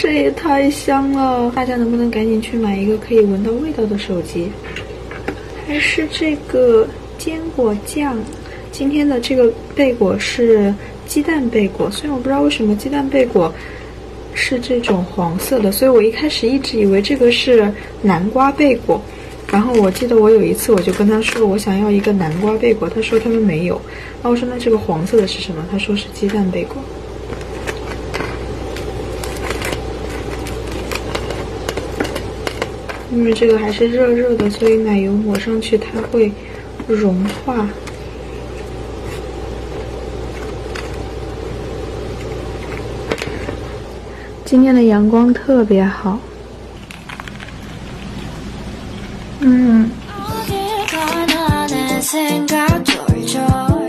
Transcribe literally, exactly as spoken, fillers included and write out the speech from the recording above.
这也太香了！大家能不能赶紧去买一个可以闻到味道的手机？还是这个坚果酱？今天的这个贝果是鸡蛋贝果，虽然我不知道为什么鸡蛋贝果是这种黄色的，所以我一开始一直以为这个是南瓜贝果。然后我记得我有一次我就跟他说我想要一个南瓜贝果，他说他们没有。然后我说那这个黄色的是什么？他说是鸡蛋贝果。因为这个还是热热的，所以奶油抹上去它会融化。今天的阳光特别好。嗯。